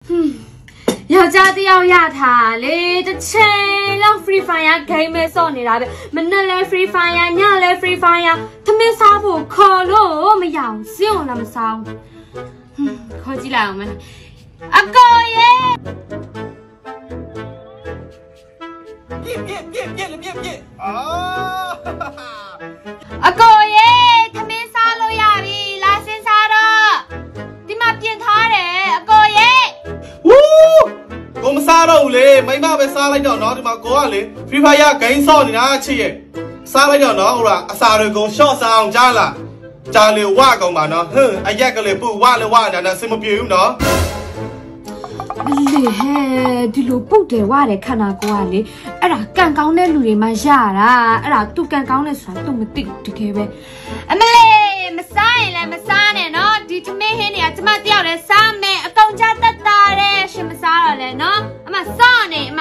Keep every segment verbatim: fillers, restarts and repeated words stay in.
要家的要压他嘞，这钱让 free fire 给没少你那边，门那来 free fire， 伢来 free fire， 他们啥不可咯，我们要笑那么少。嗯，可起来我们，阿哥耶！ 变变变变了变变啊！ 阿哥耶，他们啥lo呀比，拉线啥的，你妈变他嘞，阿哥耶！ 呜，我们杀到嘞，没嘛被杀来掉喏，你妈哥嘞 ，Free Fire 更少你哪去耶？杀来掉喏，我啦，杀了公小上家啦，家里挖公嘛喏，哼，哎呀个嘞不挖了挖，那那什么表喏？ 厉害，ဒီလိုပုတ်တယ်ဝါတယ်ခန္ဓာကိုယ်ကလေအဲ့ဒါကံကောင်းတဲ့လူတွေမှရတာအဲ့ဒါသူကံကောင်းတဲ့ဆိုတာသူမသိတကယ်ပဲအမလေးမစားရင်လည်းမစားနဲ့နော်ဒီသမင်းဟင်းတွေကကျမတယောက်တည်းစားမယ်အကောင်ကြတက်တာတဲ့ရှင်မစားတော့လဲနော်အမစားနေအမ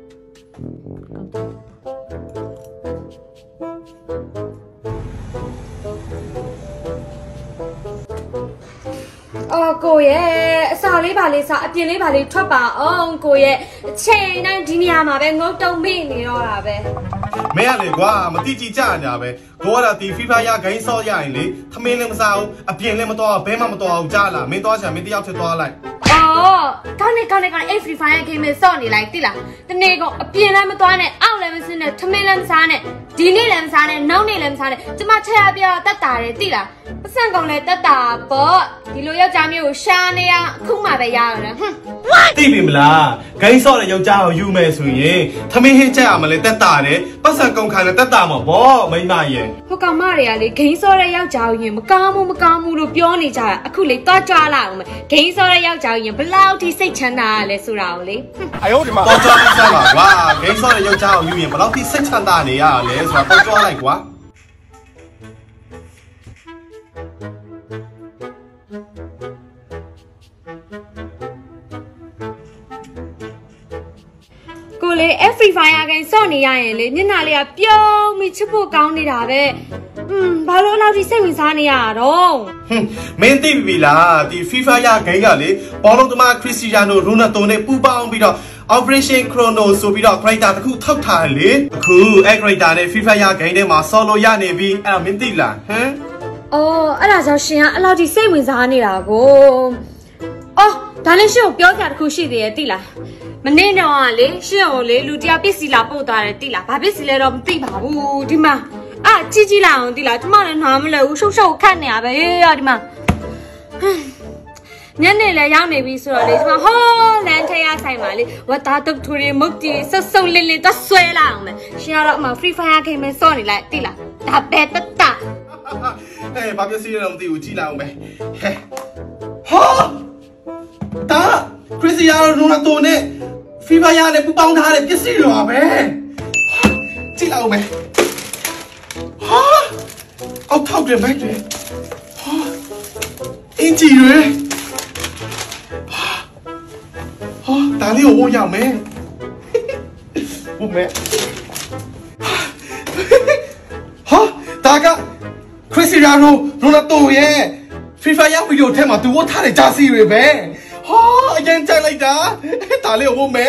အော်ကိုရဲ့အစာလေးပါလေးစားအပြင်လေးပါလေးထွက်ပါအောင်ကိုရဲ့အချိန်တိုင်းဒီနေရာမှာပဲငုတ်တုံမိနေတော့တာပဲမင်းရလေကွာမတိကြည့်ကြညာပဲကိုကဒီ FIFA ရဂိမ်းဆော့ရရင်လေသမင်းလည်းမစားဘူးအပြင်လည်းမတော်ဘဲမှမတော်အောင်ကြားလာမင်းသွားချင်မင်းတယောက်ထက်သွားလိုက်အော်ကောင်းနေကောင်းနေကောင်းနေအဲ့ Free Fire game ဆော့နေလိုက်တိလားတနေ့ကအပြင်လည်းမသွားနဲ့အောက်လည်းမစင်းနဲ့သမင်းလည်းမစားနဲ့ဒီနေ့လည်းမစားနဲ့နောက်နေ့လည်းမစားနဲ့ကျမထက်ရပြတက်တာတယ်တိလားပတ်စံကောင်လည်းတက်တာပေါ့ဒီလိုယောက်ျားမျိုးကိုရှာနေရအခုမှပဲရရတယ်ဟွန်းသိပြီမလားဂိမ်းဆော့တဲ့ယောက်ျားကိုယူမယ်ဆိုရင်သမင်းဟင်းချက်ရမလဲတက်တာတယ်ပတ်စံကုန်ခံလည်းတက်တာမှာပေါ့မိမရဲ့ဟိုကောင်မတွေကလေဂိမ်းဆော့တဲ့ယောက်ျားကိုရင်မကောင်းဘူးမကောင်းဘူးလို့ပြောနေကြတာအခုလေတွားကြွားလာအောင်မယ်ဂိမ်းဆော့တဲ့ယောက်ျားကိုရင်ဘလောက်ထိစိတ်ချမ်းသာရလဲဆိုတာကိုလေအယောဒီမှာတွားကြွားလိုက်ပါကွာဂိမ်းဆော့တဲ့ယောက်ျားကိုယူရင်ဘလောက်ထိစိတ်ချမ်းသာနေရလဲဆိုတာတွားကြွားလိုက်ကွာကိုလေ Free Fire ဂိမ်းဆော့နေရရင်လေမျက်နှာလေးကပြုံးပြီးချစ်ဖို့ကောင်းနေတာပဲอืมဘာလို့အဲ့လောက်ထိစိတ်ဝင်စားနေရတာတော့ဟင်းမင်းသိပြီလားဒီ FIFA ရဂိမ်းကလေဘောလုံးသမားခရစ္စတီယာနိုရိုနယ်ဒိုနဲ့ပူးပေါင်းပြီးတော့ Operation Chrono ဆိုပြီးတော့ character တစ်ခုထောက်ထားတယ်လေအခုအဲ့ character နဲ့ FIFA ရဂိမ်းထဲမှာ solo ရနေပြီအဲ့ဒါမင်းသိလားဟမ်အော်အဲ့ဒါကြောင့်ရှင်ကအဲ့လောက်ထိစိတ်ဝင်စားနေတာကိုအော်ဒါနဲ့ရှင်ကိုပြောကြတာတစ်ခုရှိသေးရဲ့သိလားမနေ့တော့ကလေရှင်ကိုလေလူတယောက်ပစ္စည်းလာပို့သွားတယ်သိလားဘာပစ္စည်းလဲတော့မသိပါဘူးဒီမှာအာကြည့်ကြည့်လိုက်အောင်သိလားကျမလည်းနားမလဲဘူးရှုပ်ရှုပ်ခတ်နေရပဲရောဒီမှာညနေလည်းရောက်နေပြီဆိုတော့လေကျမဟောလန်ထရဆိုင်ပါလေဝတ်သားတုတ်ထူရီမုတ်တီဆုပ်ဆုပ်လင်းလင်းတော့ဆွဲလာအောင်မယ်ရှင်ကတော့အမ Free Fire game ပဲစော့နေလိုက်သိလားဒါပဲတတဟဲ့ဘာပစ္စည်းလဲတော့မသိဘူးကြည့်လိုက်အောင်ပဲဟဲ့ဟာဒါခရစ္စတီယာနိုရိုနယ်ဒိုနဲ့ FIFA ရနဲ့ပူပေါင်းထားတဲ့ပစ္စည်းတွေပါပဲကြည့်လိုက်အောင်ပဲဟာအောက်ထောက်တယ်မိုက်တယ်ဟာအင်ဂျီတွေဟာဒါလေးကိုဝတ်ရမယ်ဝတ်မယ်ဟာဒါကခရစ္စတီယာနိုရိုနယ်ဒိုရဲ့ FIFA ရဗီဒီယိုထဲမှာသူဝတ်ထားတဲ့ဂျာစီတွေပဲဟာအရင်ကြိုက်လိုက်တာဒါလေးကိုဝတ်မယ်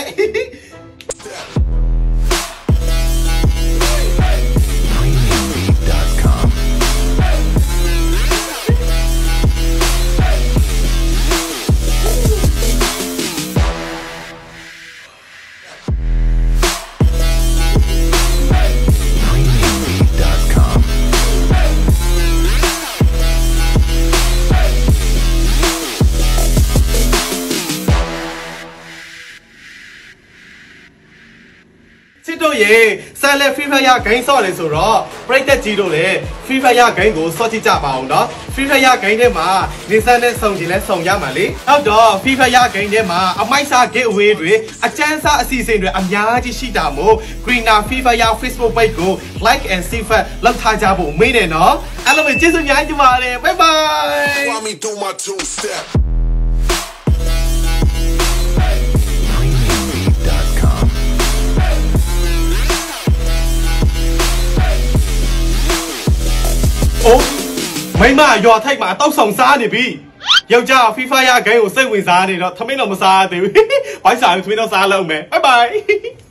ရေဆက်လက် Free Fire ဂိမ်းဆော့တယ်ဆိုတော့ပရိသတ်ကြီးတို့လည်း Free Fire ဂိမ်းကိုဆော့ကြည့်ကြပါအောင်နော် Free Fire ဂိမ်းထဲမှာနေစမ်းနဲ့စုံကျင်လဲစုံရမှာလေဟုတ်တော့ Free Fire ဂိမ်းထဲမှာအမိုက်စား giveaway တွေအကျန်းစားအစီအစဉ်တွေအများကြီးရှိတာမို့ Greener Free Fire Facebook page ကို like and subscribe လုပ်ထားကြဖို့မေးတယ်နော်အားလုံးပဲကျေးဇူးများကြီးပါတယ် bye bye want me do my two stepโอ้ไม่มาหยอดไทยมาต้องส่งซ่าเนี่ยพี่ယောက်ျား FIFA ရဂိမ်းကိုစိတ်ဝင်စားနေတော့သမင်းတော့မစားသေးဘူး။ဘိုက်စားရင်သမင်းတော့စားလုံးမယ်။ Bye bye